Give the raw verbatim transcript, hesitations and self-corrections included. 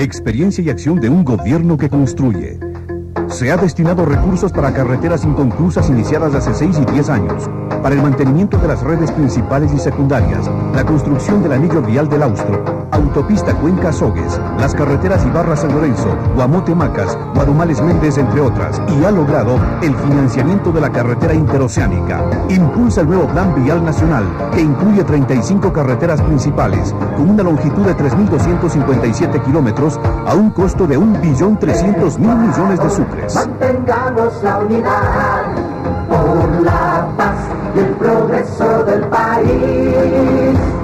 experiencia y acción de un gobierno que construye. Se ha destinado recursos para carreteras inconclusas iniciadas hace seis y diez años, para el mantenimiento de las redes principales y secundarias, la construcción del anillo vial del Austro, autopista Cuenca-Sogues, las carreteras Ibarra-San Lorenzo, Guamote-Macas, Guadumales-Méndez, entre otras, y ha logrado el financiamiento de la carretera interoceánica. Impulsa el nuevo Plan Vial Nacional, que incluye treinta y cinco carreteras principales, con una longitud de tres mil doscientos cincuenta y siete kilómetros, a un costo de un billón trescientos mil millones de sucres. Mantengamos la unidad por la paz y el progreso del país.